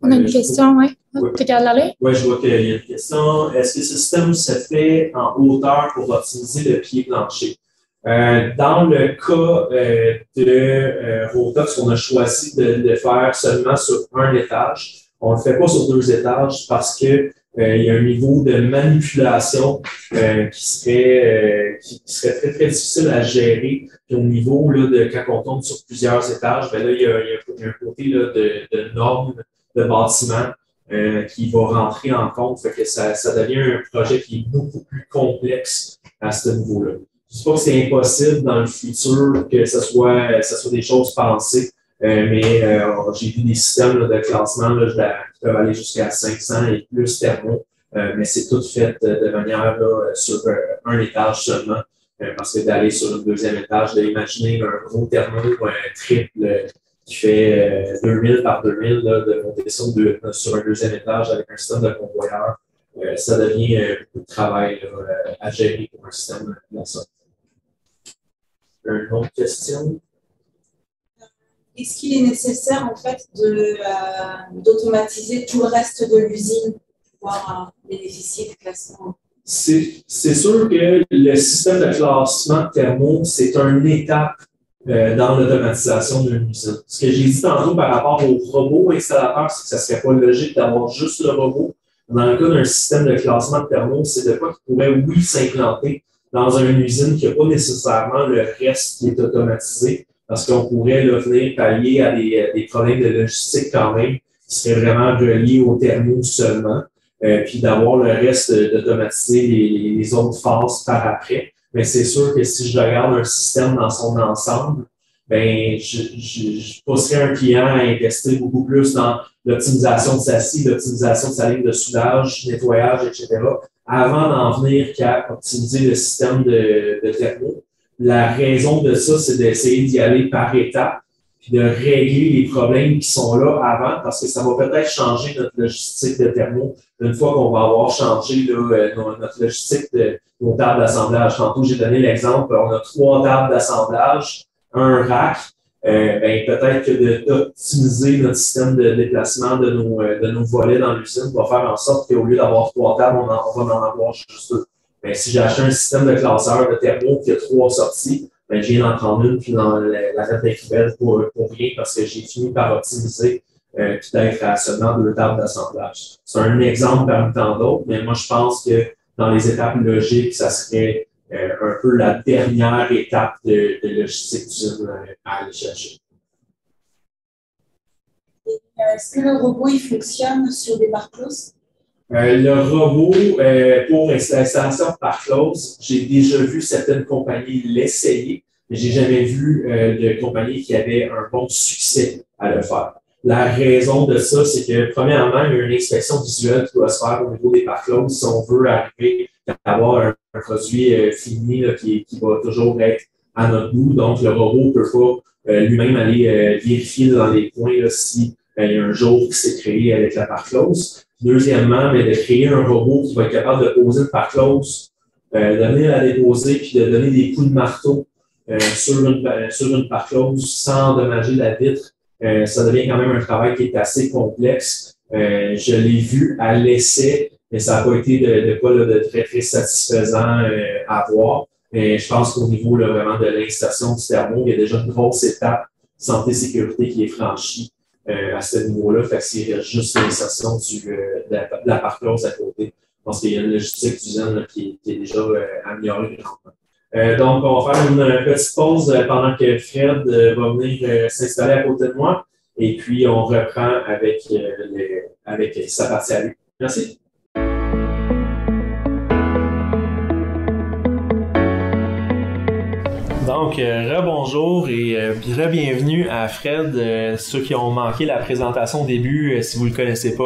On a une euh, question, oui. Ouais. Tu es capable d'aller? Oui, je vois qu'il y a une question. Est-ce que ce système se fait en hauteur pour optimiser le pied plancher? Euh, dans le cas euh, de euh, Rotox, on a choisi de le faire seulement sur un étage. On ne le fait pas sur deux étages parce que euh, il y a un niveau de manipulation euh, qui serait euh, qui serait très, très difficile à gérer. Puis au niveau là, de quand on tombe sur plusieurs étages, ben là, il y a, il y a un côté là, de, de normes de bâtiment euh, qui va rentrer en compte. Fait que ça, ça devient un projet qui est beaucoup plus complexe à ce niveau-là. Je ne dis pas que c'est impossible dans le futur que ce soit, ça soit des choses pensées, euh, mais euh, j'ai vu des systèmes là, de classement là, qui peuvent aller jusqu'à cinq cents et plus thermo, euh, mais c'est tout fait de manière là, sur euh, un étage seulement, euh, parce que d'aller sur un deuxième étage, d'imaginer un gros thermo ou un triple qui fait euh, deux mille par deux mille, là, de monter ça de, sur un deuxième étage avec un système de convoyeur, euh, ça devient euh, beaucoup de travail là, à gérer pour un système de la sorte. Une autre question? Est-ce qu'il est nécessaire en fait de, euh, d'automatiser tout le reste de l'usine pour pouvoir euh, bénéficier du classement? C'est, c'est sûr que le système de classement thermo, c'est une étape euh, dans l'automatisation d'une usine. Ce que j'ai dit tantôt par rapport au robot installateur, c'est que ça ne serait pas logique d'avoir juste le robot. Dans le cas d'un système de classement de thermo, c'est de quoi qui pourrait, oui, s'implanter dans une usine qui n'a pas nécessairement le reste qui est automatisé, parce qu'on pourrait là, venir pallier à des, des problèmes de logistique quand même, qui seraient vraiment reliés au thermo seulement, euh, puis d'avoir le reste d'automatiser les, les autres phases par après. Mais c'est sûr que si je regarde un système dans son ensemble, ben, je, je, je pousserais un client à investir beaucoup plus dans l'optimisation de sa scie, l'optimisation de sa ligne de soudage, nettoyage, et cetera, avant d'en venir qu'à optimiser le système de, de thermo. La raison de ça, c'est d'essayer d'y aller par étapes, puis de régler les problèmes qui sont là avant, parce que ça va peut-être changer notre logistique de thermo une fois qu'on va avoir changé là, notre logistique de nos tables d'assemblage. Tantôt, j'ai donné l'exemple, on a trois tables d'assemblage, un rack. Euh, ben, peut-être que d'optimiser notre système de déplacement de nos, de nos volets dans l'usine va faire en sorte qu'au lieu d'avoir trois tables, on, en, on va en avoir juste deux. Ben, si j'ai acheté un système de classeur de thermo qui a trois sorties, ben, je viens d'en prendre une puis dans la, la mettre incubelle pour, pour rien parce que j'ai fini par optimiser euh, puis d'être à seulement deux tables d'assemblage. C'est un exemple parmi tant d'autres, mais moi je pense que dans les étapes logiques, ça serait Euh, un peu la dernière étape de, de logistique d'usine à aller chercher. Est-ce que le robot il fonctionne sur des barres closes? Euh, le robot, euh, pour l'installation par close, j'ai déjà vu certaines compagnies l'essayer, mais j'ai jamais vu euh, de compagnie qui avait un bon succès à le faire. La raison de ça, c'est que, premièrement, il y a une inspection visuelle qui doit se faire au niveau des par close si on veut arriver à avoir un, un produit euh, fini là, qui, qui va toujours être à notre goût. Donc, le robot ne peut pas euh, lui-même aller euh, vérifier dans les coins là, si euh, il y a un jour qui s'est créé avec la par close. Deuxièmement, mais de créer un robot qui va être capable de poser une par close, euh, de venir la déposer puis de donner des coups de marteau euh, sur une, euh, sur une par close sans endommager la vitre. Euh, ça devient quand même un travail qui est assez complexe. Euh, je l'ai vu à l'essai, mais ça n'a pas été de, de quoi là, de très, très satisfaisant euh, à voir. Mais je pense qu'au niveau là, vraiment de l'installation du thermo, il y a déjà une grosse étape santé-sécurité qui est franchie euh, à ce niveau-là. Fait que c'est juste l'insertion du, euh, de la, de la par close à côté. Je pense qu'il y a une logistique d'usine qui, qui est déjà euh, améliorée grandement. Euh, donc, on va faire une petite pause pendant que Fred euh, va venir euh, s'installer à côté de moi. Et puis, on reprend avec, euh, les, avec sa partie à lui. Merci. Donc, euh, rebonjour et euh, bienvenue à Fred. Euh, ceux qui ont manqué la présentation au début, euh, si vous ne le connaissez pas,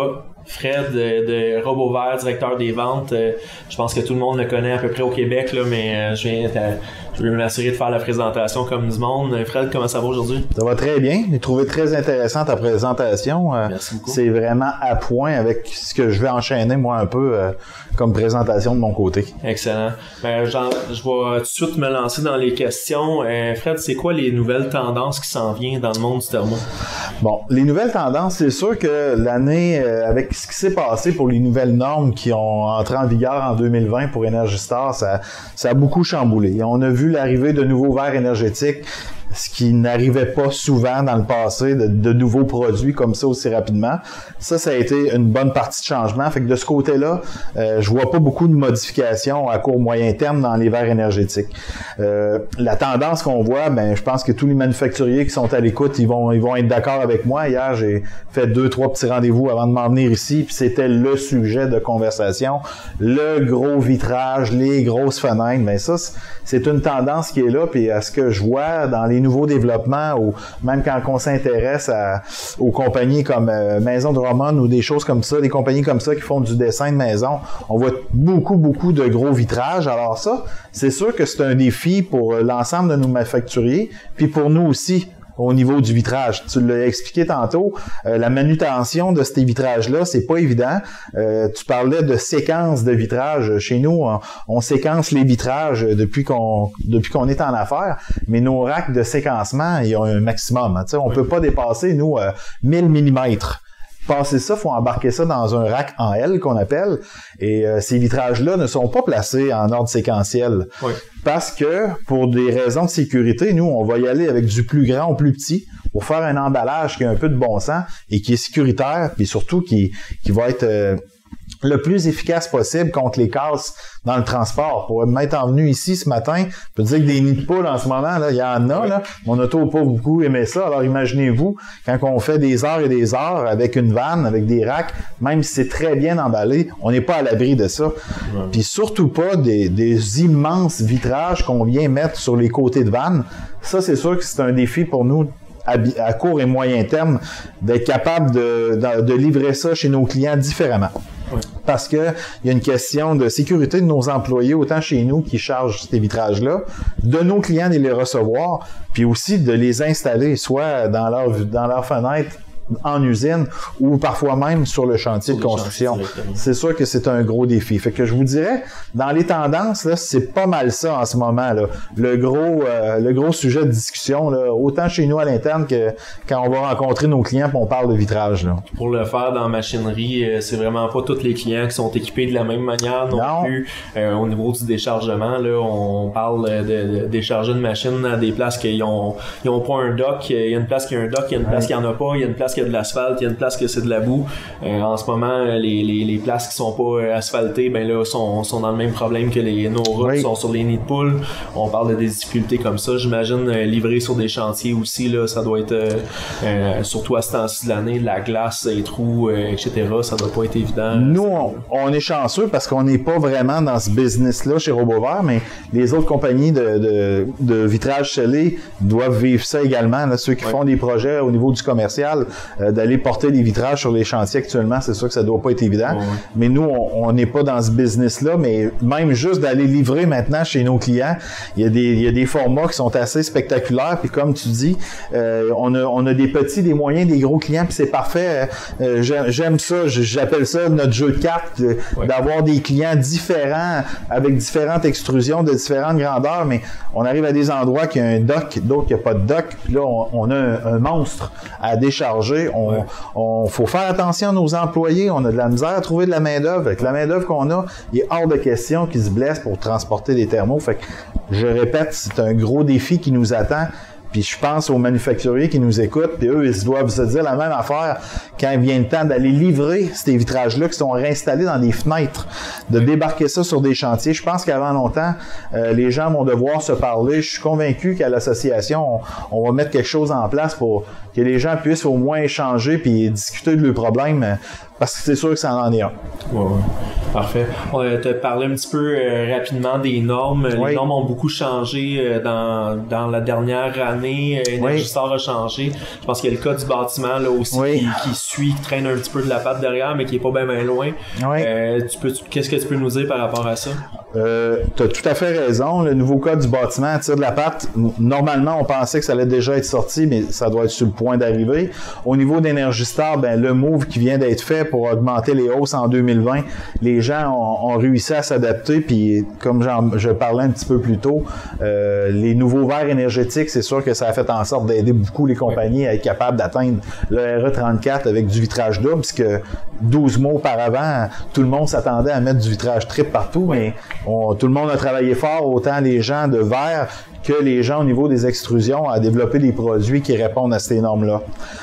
Fred de, de RoboVert, directeur des ventes. Euh, je pense que tout le monde le connaît à peu près au Québec, là, mais euh, je viens je vais m'assurer de faire la présentation comme du monde. Fred, comment ça va aujourd'hui? Ça va très bien. J'ai trouvé très intéressant ta présentation. Euh, Merci beaucoup. C'est vraiment à point avec ce que je vais enchaîner moi un peu euh, comme présentation de mon côté. Excellent. Ben, genre, je vais tout de suite me lancer dans les questions. Euh, Fred, c'est quoi les nouvelles tendances qui s'en viennent dans le monde du thermo? Bon, les nouvelles tendances, c'est sûr que l'année, euh, avec ce qui s'est passé pour les nouvelles normes qui ont entré en vigueur en deux mille vingt pour Energy Star, ça, ça a beaucoup chamboulé. On a vu l'arrivée de nouveaux verres énergétiques, ce qui n'arrivait pas souvent dans le passé, de, de nouveaux produits comme ça aussi rapidement. Ça, ça a été une bonne partie de changement. Fait que de ce côté-là, euh, je vois pas beaucoup de modifications à court moyen terme dans les verres énergétiques. Euh, la tendance qu'on voit, ben, je pense que tous les manufacturiers qui sont à l'écoute, ils vont, ils vont être d'accord avec moi. Hier, j'ai fait deux, trois petits rendez-vous avant de m'en venir ici, puis c'était le sujet de conversation. Le gros vitrage, les grosses fenêtres, ben ça, c'est une tendance qui est là, puis à ce que je vois dans les nouveaux développements, ou même quand on s'intéresse à, aux compagnies comme euh, Maison de Roman ou des choses comme ça, des compagnies comme ça qui font du dessin de maison, on voit beaucoup, beaucoup de gros vitrages. Alors ça, c'est sûr que c'est un défi pour l'ensemble de nos manufacturiers, puis pour nous aussi, au niveau du vitrage. Tu l'as expliqué tantôt, euh, la manutention de ces vitrages-là, c'est pas évident. Euh, tu parlais de séquence de vitrage. Chez nous, on, on séquence les vitrages depuis qu'on depuis qu'on est en affaires, mais nos racks de séquencement, il y a un maximum. Hein, on oui. peut pas dépasser, nous, euh, mille millimètres. Passer ça, il faut embarquer ça dans un rack en L qu'on appelle, et euh, ces vitrages-là ne sont pas placés en ordre séquentiel. Oui. Parce que, pour des raisons de sécurité, nous, on va y aller avec du plus grand au plus petit pour faire un emballage qui a un peu de bon sens et qui est sécuritaire, puis surtout qui, qui va être euh, le plus efficace possible contre les casses dans le transport. Pour m'être envenu ici ce matin, je peux dire que des nids de poules en ce moment, là, il y en a, là. Mon auto n'a pas beaucoup aimé ça. Alors imaginez-vous, quand on fait des heures et des heures avec une vanne, avec des racks, même si c'est très bien emballé, on n'est pas à l'abri de ça. Ouais. Puis surtout pas des, des immenses vitrages qu'on vient mettre sur les côtés de vanne. Ça, c'est sûr que c'est un défi pour nous à court et moyen terme d'être capable de, de, de livrer ça chez nos clients différemment. Oui. Parce que il y a une question de sécurité de nos employés, autant chez nous qui chargent ces vitrages-là, de nos clients de les recevoir, puis aussi de les installer, soit dans leur, dans leur fenêtre, en usine ou parfois même sur le chantier sur de construction. C'est sûr que c'est un gros défi. Fait que je vous dirais, dans les tendances, là, c'est pas mal ça en ce moment, là. Le gros, euh, le gros sujet de discussion, là, autant chez nous à l'interne que quand on va rencontrer nos clients et on parle de vitrage, là. Pour le faire dans la machinerie, euh, c'est vraiment pas tous les clients qui sont équipés de la même manière non, non. plus. Euh, au niveau du déchargement, là, on parle de, de décharger une machine à des places qui ont, ils ont pas un dock. Il y a une place qui a un dock, il y a une place ouais. qui en a pas, il y a une place qu'il y a de l'asphalte, il y a une place que c'est de la boue. Euh, en ce moment, les, les, les places qui sont pas asphaltées, ben là, sont, sont dans le même problème que les, nos routes oui. sont sur les nids de poules. On parle de des difficultés comme ça. J'imagine euh, livrer sur des chantiers aussi, là, ça doit être, euh, euh, surtout à ce temps-ci de l'année, de la glace, les trous, euh, et cetera. Ça doit pas être évident. Nous, on, on est chanceux parce qu'on n'est pas vraiment dans ce business-là chez RoboVert, mais les autres compagnies de, de, de vitrage scellé doivent vivre ça également. Là, ceux qui oui. font des projets au niveau du commercial, euh, d'aller porter des vitrages sur les chantiers actuellement, c'est sûr que ça doit pas être évident. Oui. Mais nous, on n'est pas dans ce business-là, mais même juste d'aller livrer maintenant chez nos clients, il y a des, il y a des formats qui sont assez spectaculaires. Puis comme tu dis, euh, on a, on a des petits, des moyens, des gros clients, puis c'est parfait. Euh, j'aime ça, j'appelle ça notre jeu de cartes, oui. d'avoir des clients différents avec différentes extrusions de différentes grandeurs, mais on arrive à des endroits qui a un dock, d'autres qui a pas de dock, puis là, on, on a un, un monstre à décharger. On, ouais. on faut faire attention à nos employés, on a de la misère à trouver de la main-d'œuvre. Avec la main-d'œuvre qu'on a, il est hors de question qu'ils se blessent pour transporter des thermos. Fait que, je répète, c'est un gros défi qui nous attend. Puis je pense aux manufacturiers qui nous écoutent, puis eux, ils doivent se dire la même affaire quand il vient le temps d'aller livrer ces vitrages-là qui sont réinstallés dans des fenêtres, de débarquer ça sur des chantiers. Je pense qu'avant longtemps, euh, les gens vont devoir se parler. Je suis convaincu qu'à l'association, on, on va mettre quelque chose en place pour que les gens puissent au moins échanger puis discuter de leurs problèmes, parce que c'est sûr que ça en est un. Ouais, ouais. Parfait. On t'a parlé un petit peu euh, rapidement des normes. Oui. Les normes ont beaucoup changé euh, dans, dans la dernière année. Énergistar a changé. Je pense qu'il y a le cas du bâtiment là aussi oui. qui, qui suit, qui traîne un petit peu de la patte derrière, mais qui est pas bien bien loin. Oui. Euh, tu peux, tu, qu'est-ce que tu peux nous dire par rapport à ça? Euh, tu as tout à fait raison. Le nouveau code du bâtiment tire de la patte. Normalement, on pensait que ça allait déjà être sorti, mais ça doit être sur le point d'arriver. Au niveau d'Énergistar, ben, le move qui vient d'être fait pour augmenter les hausses en deux mille vingt, les gens ont, ont réussi à s'adapter. Puis, comme j'en, je parlais un petit peu plus tôt, euh, les nouveaux verres énergétiques, c'est sûr que ça a fait en sorte d'aider beaucoup les compagnies à être capables d'atteindre le R E trente-quatre avec du vitrage double, puisque douze mois auparavant, tout le monde s'attendait à mettre du vitrage triple partout, mais on, tout le monde a travaillé fort, autant les gens de verre que les gens au niveau des extrusions, à développer des produits qui répondent à ces normes-là.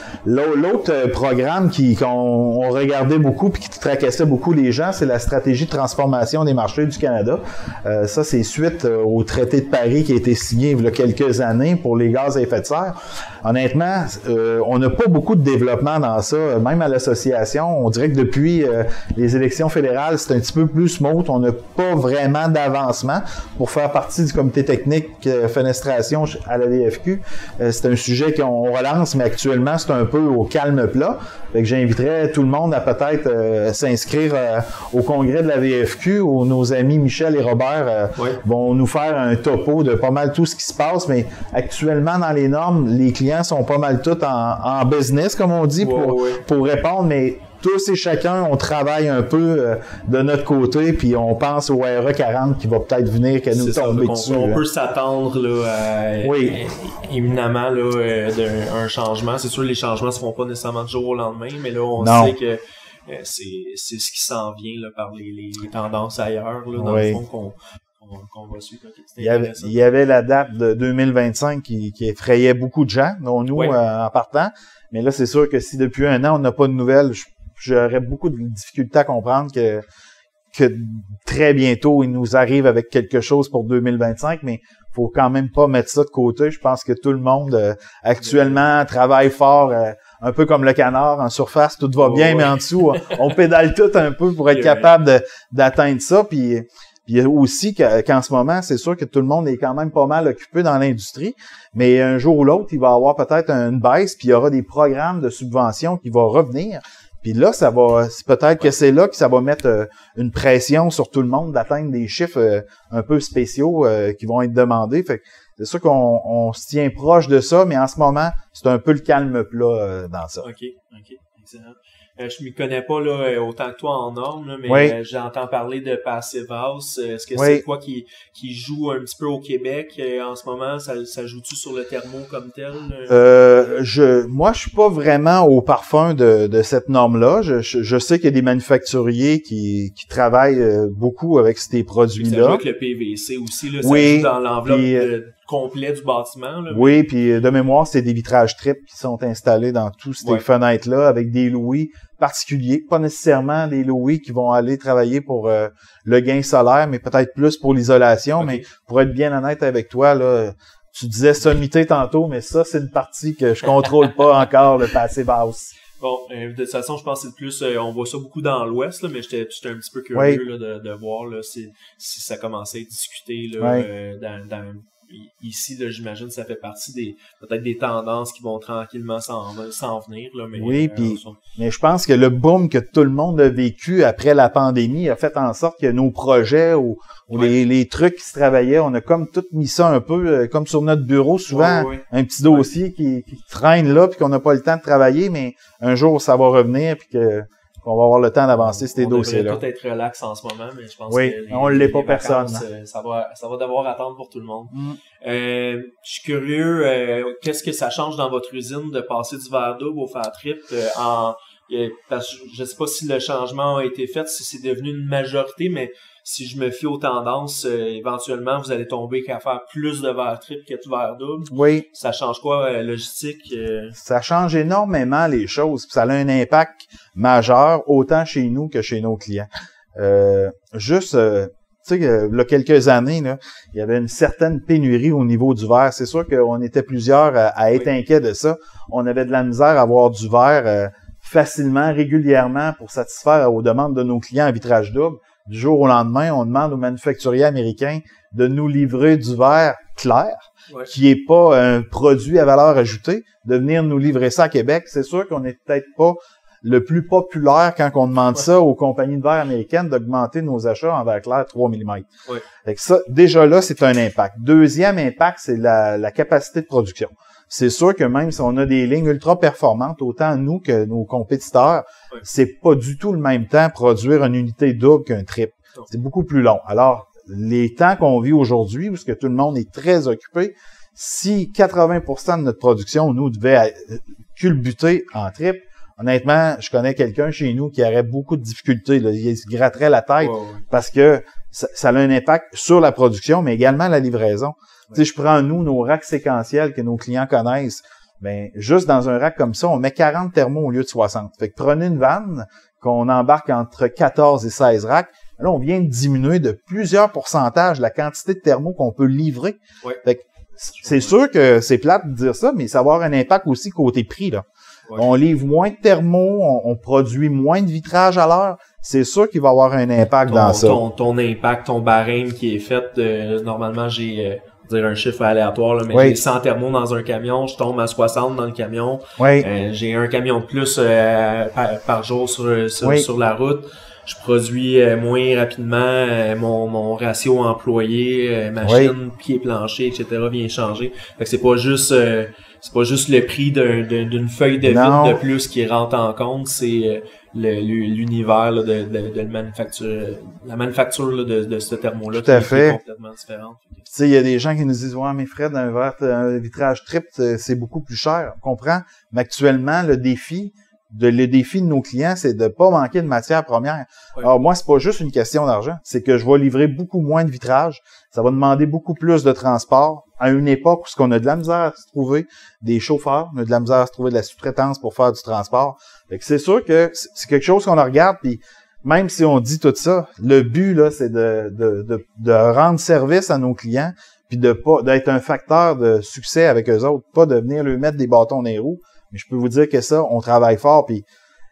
L'autre programme qui, qu'on on regardait beaucoup et qui tracassait beaucoup les gens, c'est la stratégie de transformation des marchés du Canada. Euh, ça, c'est suite au traité de Paris qui a été signé il y a quelques années pour les gaz à effet de serre. Honnêtement, euh, on n'a pas beaucoup de développement dans ça, même à l'association. On dirait que depuis euh, les élections fédérales, c'est un petit peu plus smooth. On n'a pas vraiment d'avancement pour faire partie du comité technique euh, fenestration à la V F Q. Euh, c'est un sujet qu'on relance, mais actuellement, c'est un peu au calme plat. Fait que j'inviterais tout le monde à peut-être euh, s'inscrire euh, au congrès de la V F Q où nos amis Michel et Robert euh, oui. vont nous faire un topo de pas mal tout ce qui se passe. Mais actuellement, dans les normes, les clients sont pas mal tous en, en business, comme on dit, pour, oui, oui. pour répondre, mais tous et chacun, on travaille un peu euh, de notre côté, puis on pense au R E quarante qui va peut-être venir qu'à nous tomber on, dessus. On là. peut s'attendre là, à, oui. éminemment là, d'un changement. C'est sûr que les changements ne se font pas nécessairement du jour au lendemain, mais là, on non. sait que euh, c'est ce qui s'en vient là, par les, les tendances ailleurs, là, dans oui. le fond, qu'on qu'on va suivre. Okay, il, y avait, il y avait la date de deux mille vingt-cinq qui, qui effrayait beaucoup de gens, dont nous oui. euh, en partant. Mais là, c'est sûr que si depuis un an, on n'a pas de nouvelles, j'aurais beaucoup de difficultés à comprendre que, que très bientôt, il nous arrive avec quelque chose pour deux mille vingt-cinq, mais faut quand même pas mettre ça de côté. Je pense que tout le monde, euh, actuellement, travaille fort, euh, un peu comme le canard, en surface, tout va bien, oh, mais ouais. en dessous, on, on pédale tout un peu pour être capable de, d'atteindre ça, puis... Puis aussi qu'en ce moment, c'est sûr que tout le monde est quand même pas mal occupé dans l'industrie, mais un jour ou l'autre, il va y avoir peut-être une baisse, puis il y aura des programmes de subvention qui vont revenir. Puis là, ça va, peut-être que c'est là que ça va mettre euh, une pression sur tout le monde d'atteindre des chiffres euh, un peu spéciaux euh, qui vont être demandés. Fait que c'est sûr qu'on on se tient proche de ça, mais en ce moment, c'est un peu le calme plat euh, dans ça. OK, OK, excellent. Euh, je m'y connais pas là autant que toi en normes, là, mais oui. euh, j'entends parler de Passive House. Est-ce que oui. c'est quoi qui, qui joue un petit peu au Québec euh, en ce moment? Ça, ça joue-tu sur le thermo comme tel? Euh, je, moi, je suis pas vraiment au parfum de, de cette norme-là. Je, je, je sais qu'il y a des manufacturiers qui, qui travaillent beaucoup avec ces produits-là. Ça joue avec le P V C aussi, là, ça oui, joue dans l'enveloppe puis, de, complet du bâtiment. Là, oui, mais... puis de mémoire, c'est des vitrages triples qui sont installés dans toutes ces ouais. fenêtres-là avec des louis particuliers, pas nécessairement des louis qui vont aller travailler pour euh, le gain solaire, mais peut-être plus pour l'isolation. Okay. Mais pour être bien honnête avec toi, là, tu disais sommité tantôt, mais ça, c'est une partie que je contrôle pas encore, le Passive House. Bon, euh, de toute façon, je pense que c'est plus, euh, on voit ça beaucoup dans l'Ouest, là, mais j'étais, j'étais un petit peu curieux oui. là, de, de voir là, si, si ça commençait à être discuté là, oui. euh, dans, dans ici, là, j'imagine que ça fait partie des peut-être des tendances qui vont tranquillement s'en, s'en venir. Là, mais, oui, euh, puis sont... mais je pense que le boom que tout le monde a vécu après la pandémie a fait en sorte que nos projets ou, ou ouais. les, les trucs qui se travaillaient, on a comme tout mis ça un peu euh, comme sur notre bureau, souvent ouais, ouais. un petit dossier ouais. qui, qui traîne là puis qu'on n'a pas le temps de travailler, mais un jour ça va revenir puis que qu'on va avoir le temps d'avancer ces dossiers-là. On devrait tout être relax en ce moment, mais je pense oui, que les, on ne l'est pas vacances, personne. Ça va, ça va devoir attendre pour tout le monde. Mm. Euh, je suis curieux, euh, qu'est-ce que ça change dans votre usine de passer du verre double au fer triple euh, en euh, parce que je sais pas si le changement a été fait, si c'est devenu une majorité, mais si je me fie aux tendances, euh, éventuellement, vous allez tomber qu'à faire plus de verre triple que de verre double. Oui. Ça change quoi, euh, logistique? Euh... Ça change énormément les choses. Ça a un impact majeur, autant chez nous que chez nos clients. Euh, juste, euh, tu sais, il y a quelques années, là, il y avait une certaine pénurie au niveau du verre. C'est sûr qu'on était plusieurs à, à être oui. inquiets de ça. On avait de la misère à avoir du verre euh, facilement, régulièrement pour satisfaire aux demandes de nos clients à vitrage double. Du jour au lendemain, on demande aux manufacturiers américains de nous livrer du verre clair, ouais. qui est pas un produit à valeur ajoutée, de venir nous livrer ça à Québec. C'est sûr qu'on n'est peut-être pas le plus populaire quand on demande ouais. ça aux compagnies de verre américaines d'augmenter nos achats en verre clair trois millimètres. Ouais. Fait que ça, déjà là, c'est un impact. Deuxième impact, c'est la, la capacité de production. C'est sûr que même si on a des lignes ultra performantes, autant nous que nos compétiteurs, ouais. c'est pas du tout le même temps produire une unité double qu'un triple. Non. C'est beaucoup plus long. Alors, les temps qu'on vit aujourd'hui, où ce que tout le monde est très occupé, si quatre-vingts pour cent de notre production, nous, devait culbuter en triple, honnêtement, je connais quelqu'un chez nous qui aurait beaucoup de difficultés. Là. Il se gratterait la tête ouais, ouais. parce que ça, ça a un impact sur la production, mais également la livraison. Ouais. Tu sais, je prends, nous, nos racks séquentiels que nos clients connaissent. Ben, juste dans un rack comme ça, on met quarante thermos au lieu de soixante. Fait que prenez une vanne qu'on embarque entre quatorze et seize racks. Là, on vient de diminuer de plusieurs pourcentages la quantité de thermos qu'on peut livrer. Ouais. Fait que c'est ouais. sûr que c'est plate de dire ça, mais ça va avoir un impact aussi côté prix, là. Ouais. On livre moins de thermos, on, on produit moins de vitrage à l'heure. C'est sûr qu'il va avoir un impact ton, dans ça. Ton, ton impact, ton barème qui est fait, euh, normalement, j'ai euh, dire un chiffre aléatoire, là, mais oui. j'ai cent thermos dans un camion, je tombe à soixante dans le camion. Oui. Euh, j'ai un camion de plus euh, par, par jour sur, sur, oui. sur la route. Je produis euh, moins rapidement, euh, mon, mon ratio employé, euh, machine, oui. pied plancher, et cetera vient changer. Fait que c'est pas juste euh, c'est pas juste le prix d'un, d'un, d'une feuille de vitre de plus qui rentre en compte, c'est euh, le, l'univers là, de, de, de la manufacture, la manufacture là, de, de ce thermo-là qui est complètement différente. Tu sais, il y a des gens qui nous disent « Ouais, mais Fred, un verre, un vitrage triple, c'est beaucoup plus cher. » On comprend, mais actuellement, le défi, de, le défi de nos clients, c'est de pas manquer de matières premières. Oui. Alors moi, c'est pas juste une question d'argent, c'est que je vais livrer beaucoup moins de vitrage, ça va demander beaucoup plus de transport à une époque où on a de la misère à se trouver des chauffeurs, on a de la misère à se trouver de la sous-traitance pour faire du transport. Fait que c'est sûr que c'est quelque chose qu'on regarde, puis même si on dit tout ça, le but là, c'est de, de, de, de rendre service à nos clients, puis de pas d'être un facteur de succès avec eux autres, pas de venir leur mettre des bâtons dans les roues. Mais je peux vous dire que ça, on travaille fort, puis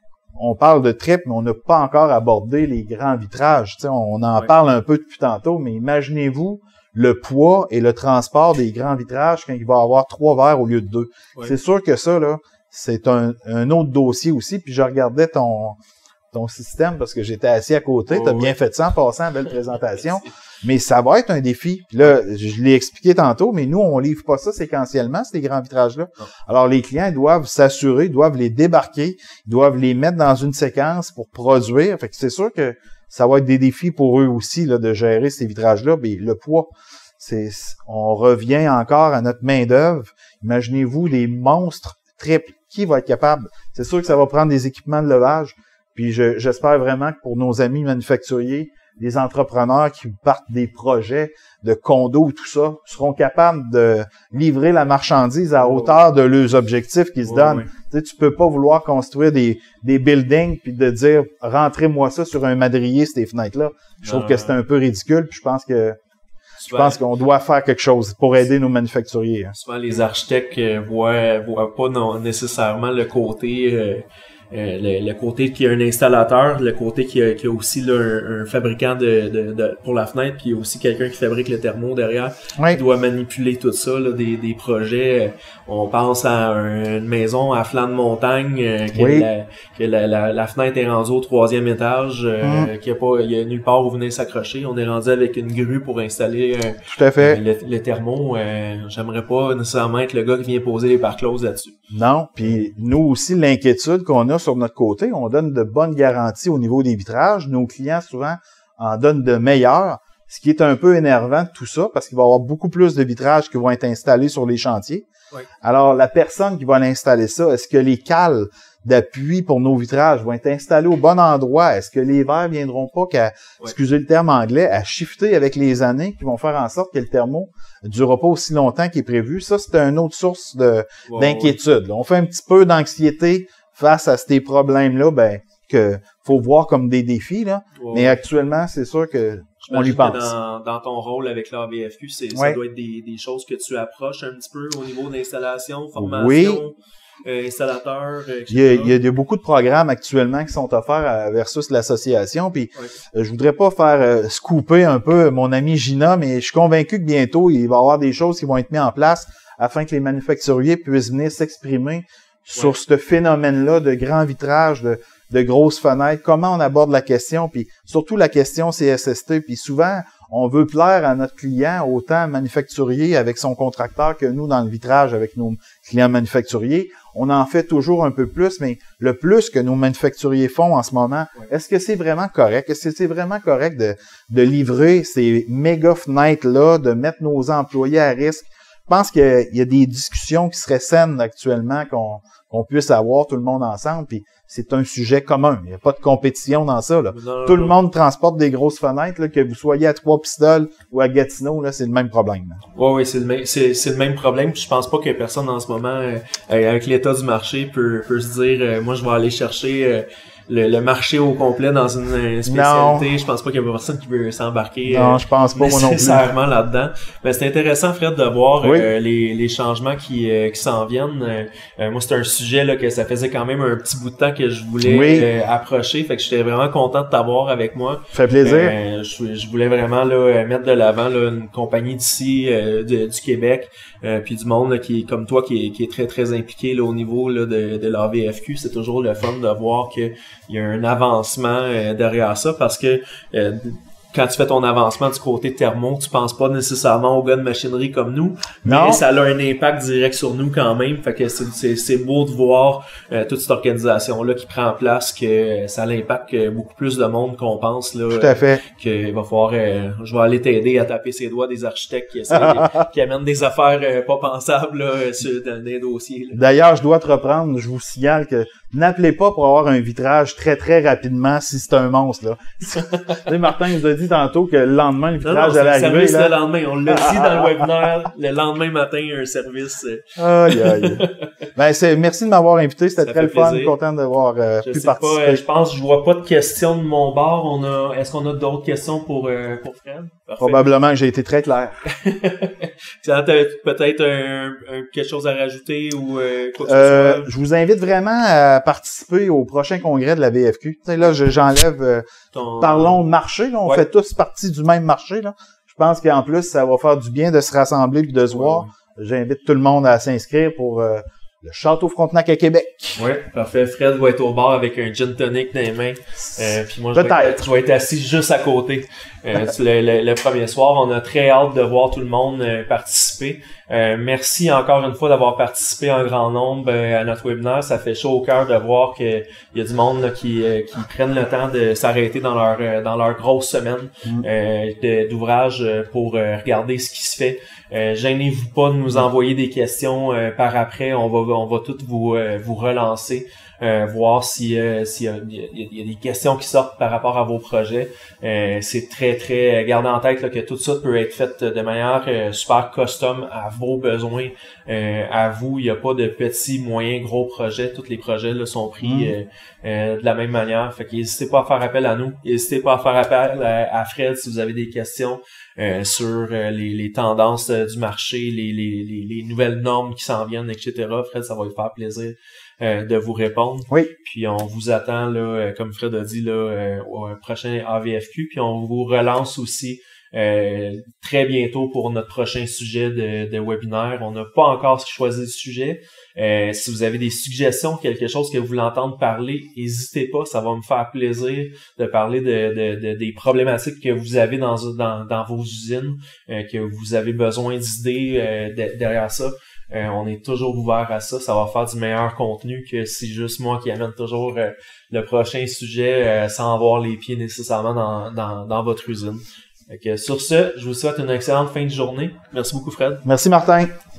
on parle de triple, mais on n'a pas encore abordé les grands vitrages. Tu sais, on en oui. parle un peu depuis tantôt, mais imaginez-vous le poids et le transport des grands vitrages quand il va y avoir trois verres au lieu de deux. Oui. C'est sûr que ça, là, c'est un, un autre dossier aussi. Puis je regardais ton ton système parce que j'étais assis à côté. Oh, tu as bien oui. fait ça en passant, belle présentation. Mais ça va être un défi. Puis là, je l'ai expliqué tantôt, mais nous, on livre pas ça séquentiellement, ces grands vitrages-là. Non. Alors, les clients ils doivent s'assurer, ils doivent les débarquer, ils doivent les mettre dans une séquence pour produire. Fait que c'est sûr que ça va être des défis pour eux aussi là, de gérer ces vitrages-là. Mais le poids, c'est, on revient encore à notre main-d'œuvre. Imaginez-vous des monstres triples. Qui va être capable? C'est sûr que ça va prendre des équipements de levage. Puis je, j'espère vraiment que pour nos amis manufacturiers, les entrepreneurs qui partent des projets de condos ou tout ça, seront capables de livrer la marchandise à hauteur de leurs objectifs qu'ils se donnent. Oui, oui. Tu sais, tu peux pas vouloir construire des, des buildings puis de dire « rentrez-moi ça sur un madrier, ces fenêtres-là ». Je trouve non, que c'est un peu ridicule puis je pense que je pense qu'on doit faire quelque chose pour aider nos manufacturiers. Hein. Souvent, les architectes euh, voient, voient pas non, nécessairement le côté... Euh, Euh, le, le côté qui a un installateur, le côté qui a, qui a aussi là, un, un fabricant de, de, de pour la fenêtre, puis il y a aussi quelqu'un qui fabrique le thermo derrière, oui. qui doit manipuler tout ça, là, des, des projets. On pense à un, une maison à flanc de montagne, euh, que, oui. la, que la, la, la fenêtre est rendue au troisième étage, euh, mm. qu'il y a pas, il y a nulle part où venir s'accrocher. On est rendu avec une grue pour installer euh, tout à fait. Euh, le, le thermo. Euh, j'aimerais pas nécessairement être le gars qui vient poser les pare-closes là-dessus. Non, puis nous aussi, l'inquiétude qu'on a sur notre côté, on donne de bonnes garanties au niveau des vitrages. Nos clients, souvent, en donnent de meilleurs, ce qui est un peu énervant de tout ça, parce qu'il va y avoir beaucoup plus de vitrages qui vont être installés sur les chantiers. Oui. Alors, la personne qui va l'installer ça, est-ce que les cales d'appui pour nos vitrages vont être installés au bon endroit? Est-ce que les verres viendront pas qu'à, oui. excusez le terme anglais, à shifter avec les années, qui vont faire en sorte que le thermo ne durera pas aussi longtemps qu'il est prévu? Ça, c'est une autre source de, wow, d'inquiétude. Oui. On fait un petit peu d'anxiété face à ces problèmes-là, ben, que faut voir comme des défis, là. Wow. Mais actuellement, c'est sûr que on lui pense. Dans, dans ton rôle avec l'A V F Q, c'est, ouais. ça doit être des, des choses que tu approches un petit peu au niveau d'installation, formation, oui. euh, installateur, et cetera. Il y, a, il y a, il y a beaucoup de programmes actuellement qui sont offerts à, versus l'association. Puis ouais. euh, je voudrais pas faire euh, scooper un peu mon ami Gina, mais je suis convaincu que bientôt, il va y avoir des choses qui vont être mises en place afin que les manufacturiers puissent venir s'exprimer ouais. sur ce phénomène-là de grand vitrage, de, de grosses fenêtres, comment on aborde la question, puis surtout la question C S S T. Puis souvent, on veut plaire à notre client, autant manufacturier avec son contracteur que nous dans le vitrage avec nos clients manufacturiers. On en fait toujours un peu plus, mais le plus que nos manufacturiers font en ce moment, ouais. est-ce que c'est vraiment correct? Est-ce que c'est vraiment correct de, de livrer ces méga fenêtres-là, de mettre nos employés à risque? Je pense qu'il y a des discussions qui seraient saines actuellement qu'on qu'on puisse avoir tout le monde ensemble, puis c'est un sujet commun. Il n'y a pas de compétition dans ça. Là. Non, tout non. le monde transporte des grosses fenêtres, là, que vous soyez à Trois-Pistoles ou à Gatineau, là, c'est le même problème. Oui, oui, c'est le même, c'est, c'est le même problème. Puis je pense pas que personne en ce moment, euh, avec l'état du marché, peut, peut se dire, euh, moi, je vais aller chercher euh, le, le marché au complet dans une spécialité. Non. Je pense pas qu'il y a personne qui veut s'embarquer non, euh, je pense pas, nécessairement là-dedans. Mais c'est intéressant, Fred, de voir oui. euh, les, les changements qui, euh, qui s'en viennent. Euh, moi, c'est un sujet là que ça faisait quand même un petit bout de temps que je voulais oui. euh, approcher. Fait que j'étais vraiment content de t'avoir avec moi. Ça fait plaisir. Euh, je, je voulais vraiment là mettre de l'avant là, une compagnie d'ici, euh, de, du Québec, euh, puis du monde là, qui est comme toi, qui est, qui est très très impliqué là, au niveau là, de, de l'A V F Q. C'est toujours le fun de voir que il y a un avancement euh, derrière ça parce que euh, quand tu fais ton avancement du côté thermo, tu penses pas nécessairement aux gars de machinerie comme nous, non. mais ça a un impact direct sur nous quand même. Fait que c'est, c'est, c'est beau de voir euh, toute cette organisation-là qui prend en place, que ça impacte beaucoup plus de monde qu'on pense. Là, tout à fait. Euh, qu'il va falloir, euh, je vais aller t'aider à taper ses doigts des architectes qui, essaient, qui amènent des affaires euh, pas pensables là, sur, dans des dossiers. Là. D'ailleurs, je dois te reprendre, je vous signale que n'appelez pas pour avoir un vitrage très très rapidement si c'est un monstre. Là. Tu sais, Martin nous a dit tantôt que le lendemain, le vitrage allait arriver. C'est le lendemain. On l'a dit dans le webinaire. Le lendemain matin, un service. Aïe, aïe. Ben, c'est, merci de m'avoir invité. C'était ça très le fun. Content d'avoir euh, pu participer. Pas, je pense, je vois pas de questions de mon bord. On a, est-ce qu'on a d'autres questions pour, euh, pour Fred? Parfait. Probablement que j'ai été très clair. T'as peut-être un, un, quelque chose à rajouter ou euh, quoi que euh, ce soit? Je vous invite vraiment à participer au prochain congrès de la V F Q. Tu sais, là, je, j'enlève euh, Ton... parlons de marché. Là, on ouais. fait tous partie du même marché. Là. Je pense qu'en plus, ça va faire du bien de se rassembler et de se ouais, voir. Ouais. J'invite tout le monde à s'inscrire pour euh, le Château Frontenac à Québec. Oui, parfait. Fred va être au bar avec un gin tonic dans les mains. Euh, puis moi, je vais, être, je vais être assis juste à côté. Euh, le, le, le premier soir, on a très hâte de voir tout le monde euh, participer. Euh, merci encore une fois d'avoir participé en grand nombre euh, à notre webinaire. Ça fait chaud au cœur de voir qu'il y a du monde là, qui, euh, qui prennent le temps de s'arrêter dans leur euh, dans leur grosse semaine mm. euh, de, d'ouvrage pour euh, regarder ce qui se fait. Euh, gênez-vous pas de nous envoyer des questions euh, par après. On va on va toutes vous euh, vous relancer. Euh, voir si euh, s'il y a, y a des questions qui sortent par rapport à vos projets. Euh, c'est très, très... Gardez en tête là, que tout ça peut être fait de manière euh, super custom à vos besoins, euh, à vous. Il n'y a pas de petits, moyens, gros projets. Tous les projets là, sont pris mmh. euh, euh, de la même manière. Fait qu'hésitez pas à faire appel à nous. N'hésitez pas à faire appel à, à Fred si vous avez des questions euh, sur euh, les, les tendances euh, du marché, les, les, les, les nouvelles normes qui s'en viennent, et cetera. Fred, ça va lui faire plaisir Euh, de vous répondre. Oui. Puis on vous attend, là, euh, comme Fred a dit, là, euh, au prochain A V F Q. Puis on vous relance aussi euh, très bientôt pour notre prochain sujet de, de webinaire. On n'a pas encore choisi le sujet. Euh, si vous avez des suggestions, quelque chose que vous voulez entendre parler, n'hésitez pas. Ça va me faire plaisir de parler de, de, de des problématiques que vous avez dans, dans, dans vos usines, euh, que vous avez besoin d'idées euh, de, derrière ça. Euh, on est toujours ouvert à ça. Ça va faire du meilleur contenu que si juste moi qui amène toujours euh, le prochain sujet euh, sans avoir les pieds nécessairement dans, dans, dans votre usine. Fait que sur ce, je vous souhaite une excellente fin de journée. Merci beaucoup, Fred. Merci, Martin.